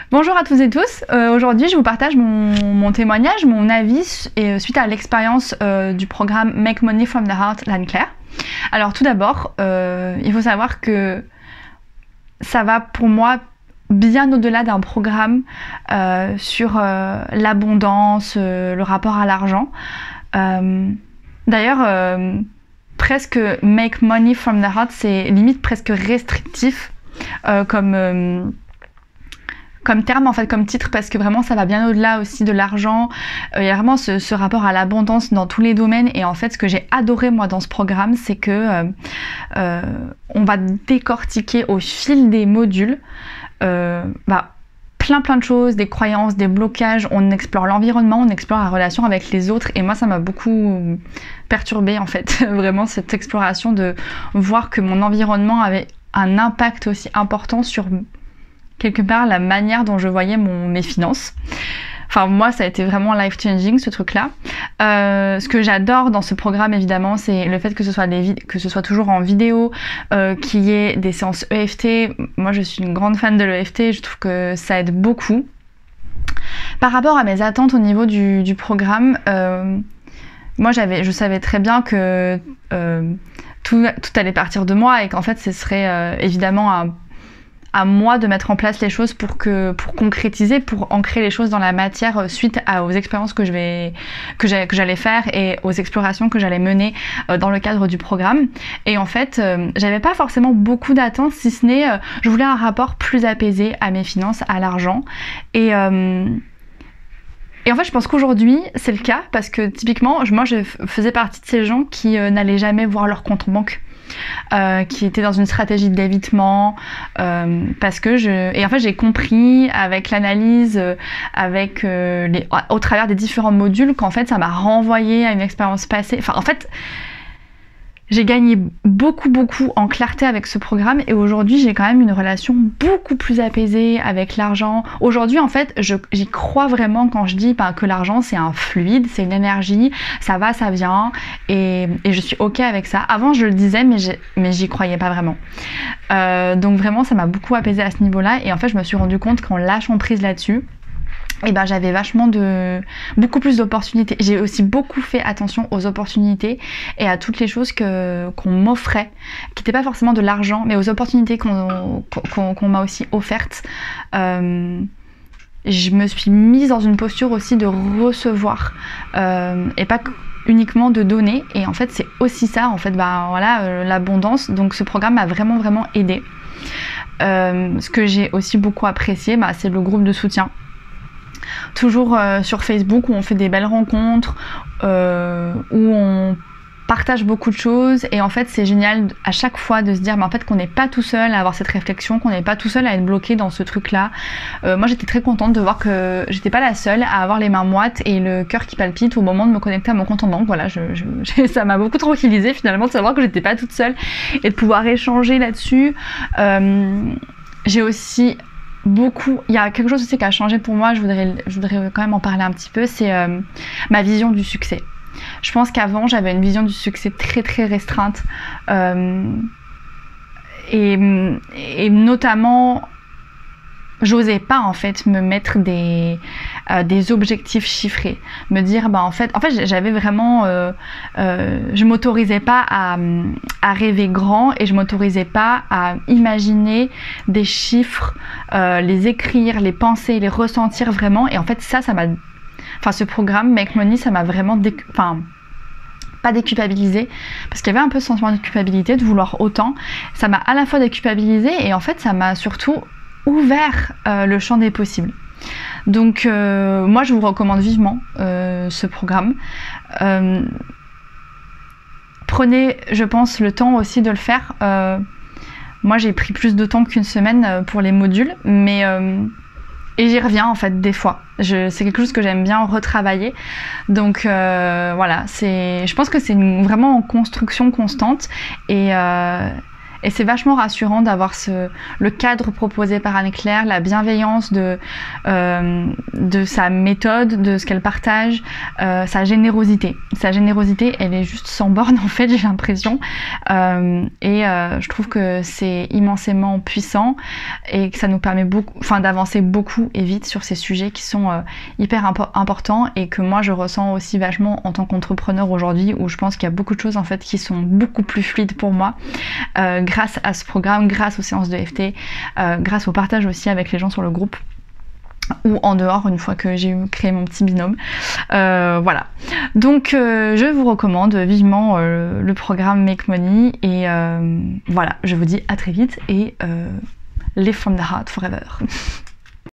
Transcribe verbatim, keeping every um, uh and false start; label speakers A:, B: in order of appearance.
A: Bonjour à tous et tous, euh, aujourd'hui je vous partage mon, mon témoignage, mon avis et, suite à l'expérience euh, du programme Make Money from the Heart l'Anne-Claire. Alors tout d'abord, euh, il faut savoir que ça va pour moi bien au-delà d'un programme euh, sur euh, l'abondance, euh, le rapport à l'argent. Euh, D'ailleurs, euh, presque Make Money from the Heart, c'est limite presque restrictif euh, comme... Euh, comme terme en fait, comme titre, parce que vraiment ça va bien au-delà aussi de l'argent. Euh, il y a vraiment ce, ce rapport à l'abondance dans tous les domaines. Et en fait, ce que j'ai adoré moi dans ce programme, c'est que euh, euh, on va décortiquer au fil des modules euh, bah, plein plein de choses, des croyances, des blocages. On explore l'environnement, on explore la relation avec les autres. Et moi, ça m'a beaucoup perturbée en fait, vraiment cette exploration de voir que mon environnement avait un impact aussi important sur quelque part la manière dont je voyais mon, mes finances. Enfin moi ça a été vraiment life changing ce truc là. Euh, ce que j'adore dans ce programme évidemment c'est le fait que ce soit, des que ce soit toujours en vidéo, euh, qu'il y ait des séances E F T. Moi je suis une grande fan de l'E F T, je trouve que ça aide beaucoup. Par rapport à mes attentes au niveau du, du programme, euh, moi j'avais, je savais très bien que euh, tout, tout allait partir de moi et qu'en fait ce serait euh, évidemment un à moi de mettre en place les choses pour que pour concrétiser, pour ancrer les choses dans la matière suite à, aux expériences que je vais que j'allais faire et aux explorations que j'allais mener euh, dans le cadre du programme. Et en fait, euh, j'avais pas forcément beaucoup d'attentes, si ce n'est euh, je voulais un rapport plus apaisé à mes finances, à l'argent. Et euh, Et en fait, je pense qu'aujourd'hui, c'est le cas parce que typiquement, moi, je faisais partie de ces gens qui euh, n'allaient jamais voir leur compte en banque. Euh, qui était dans une stratégie d'évitement euh, parce que je et en fait j'ai compris avec l'analyse euh, avec euh, les au travers des différents modules qu'en fait ça m'a renvoyé à une expérience passée. Enfin en fait j'ai gagné beaucoup beaucoup en clarté avec ce programme et aujourd'hui j'ai quand même une relation beaucoup plus apaisée avec l'argent. Aujourd'hui en fait j'y crois vraiment quand je dis ben, que l'argent c'est un fluide, c'est une énergie, ça va, ça vient et, et je suis ok avec ça. Avant je le disais mais mais j'y croyais pas vraiment. Euh, donc vraiment ça m'a beaucoup apaisée à ce niveau-là et en fait je me suis rendu compte qu'en lâchant prise là-dessus, et ben j'avais vachement de beaucoup plus d'opportunités. J'ai aussi beaucoup fait attention aux opportunités et à toutes les choses que qu'on m'offrait, qui n'étaient pas forcément de l'argent, mais aux opportunités qu'on qu'on, qu'on m'a aussi offertes. Euh, je me suis mise dans une posture aussi de recevoir euh, et pas uniquement de donner. Et en fait, c'est aussi ça, en fait, bah voilà, euh, l'abondance. Donc ce programme m'a vraiment vraiment aidée. Euh, ce que j'ai aussi beaucoup apprécié, bah, c'est le groupe de soutien. Toujours euh, sur Facebook où on fait des belles rencontres, euh, où on partage beaucoup de choses et en fait c'est génial à chaque fois de se dire mais en fait qu'on n'est pas tout seul à avoir cette réflexion, qu'on n'est pas tout seul à être bloqué dans ce truc là. Euh, moi j'étais très contente de voir que j'étais pas la seule à avoir les mains moites et le cœur qui palpite au moment de me connecter à mon compte en banque. Voilà, je, je, ça m'a beaucoup tranquillisée finalement de savoir que j'étais pas toute seule et de pouvoir échanger là-dessus. Euh, j'ai aussi beaucoup, il y a quelque chose aussi qui a changé pour moi, je voudrais, je voudrais quand même en parler un petit peu, c'est euh, ma vision du succès. Je pense qu'avant j'avais une vision du succès très très restreinte euh, et, et notamment j'osais pas en fait me mettre des, euh, des objectifs chiffrés, me dire bah en fait en fait j'avais vraiment euh, euh, je m'autorisais pas à, à rêver grand et je m'autorisais pas à imaginer des chiffres, euh, les écrire, les penser, les ressentir vraiment et en fait ça ça m'a enfin ce programme Make Money ça m'a vraiment dé... enfin pas déculpabilisé parce qu'il y avait un peu ce sentiment de culpabilité de vouloir autant, ça m'a à la fois déculpabilisé et en fait ça m'a surtout ouvert euh, le champ des possibles. Donc euh, moi je vous recommande vivement euh, ce programme. Euh, prenez je pense le temps aussi de le faire. Euh, moi j'ai pris plus de temps qu'une semaine pour les modules mais euh, et j'y reviens en fait des fois. Je, c'est quelque chose que j'aime bien retravailler. Donc euh, voilà, c'est, je pense que c'est une, vraiment en construction constante et, euh, et c'est vachement rassurant d'avoir ce, le cadre proposé par Anne-Claire, la bienveillance de, euh, de sa méthode, de ce qu'elle partage, euh, sa générosité. Sa générosité, elle est juste sans borne en fait, j'ai l'impression. Euh, et euh, je trouve que c'est immensément puissant et que ça nous permet beaucoup, enfin, d'avancer beaucoup et vite sur ces sujets qui sont euh, hyper impo- importants et que moi je ressens aussi vachement en tant qu'entrepreneur aujourd'hui, où je pense qu'il y a beaucoup de choses en fait qui sont beaucoup plus fluides pour moi euh, grâce à ce programme, grâce aux séances de F T, euh, grâce au partage aussi avec les gens sur le groupe ou en dehors une fois que j'ai créé mon petit binôme. Euh, voilà. Donc euh, je vous recommande vivement euh, le programme Make Money et euh, voilà, je vous dis à très vite et euh, live from the heart forever.